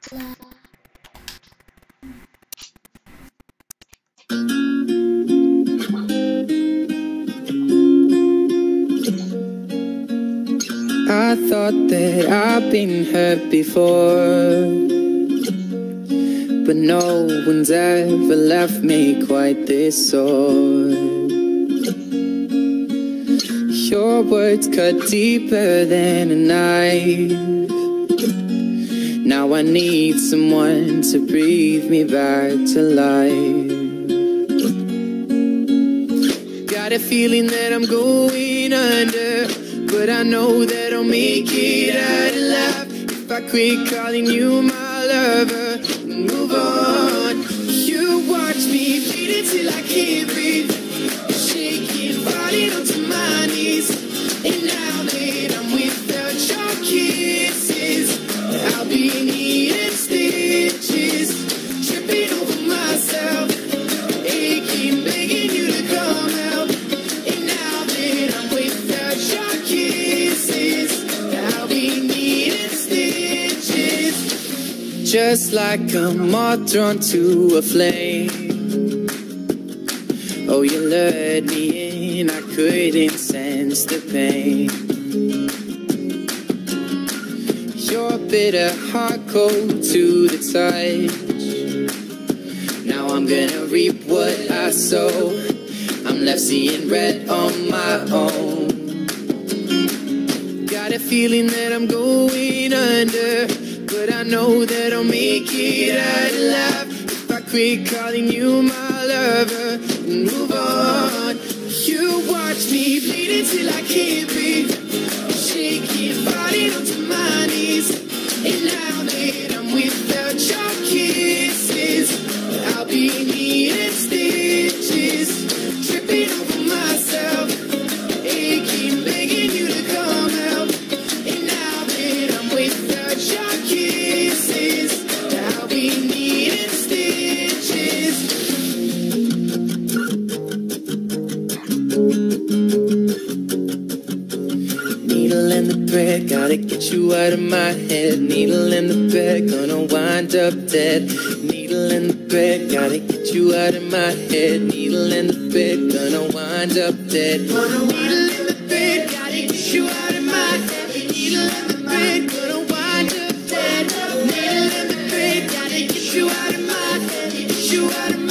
I thought that I've been hurt before, but no one's ever left me quite this sore. Your words cut deeper than a knife. Now I need someone to breathe me back to life. Got a feeling that I'm going under, but I know that I'll make it out alive if I quit calling you my lover and move on. You watch me bleed until I can't breathe, shaking, falling onto my knees. And now that I'm without your kisses, I'll be needing stitches, tripping over myself, aching, begging you to come out. And now that I'm without your kisses, I'll be needing stitches. Just like a moth drawn to a flame, oh, you lured me in, I couldn't sense the pain. Your bitter heart cold to the touch. Now I'm gonna reap what I sow. I'm left seeing red on my own. Got a feeling that I'm going under, but I know that I'll make it out alive if I quit calling you my lover and move on. You watch me bleed until I can't breathe, shaking, falling onto my knees. And now that I'm without your kisses, I'll be needing stitches, tripping over myself, aching, begging you to come out. And now that I'm without your kisses, I'll be needing stitches. Needle in the thread, gotta get you out of my head. Needle in the thread, gonna wind up dead. Needle in the thread, gotta get you out of my head. Needle in the thread, gonna wind up dead. Needle in the thread, gotta get you out of my head. Needle in the thread, gonna wind up dead. Needle in the thread, gotta get you out of my head. Get you out of my head.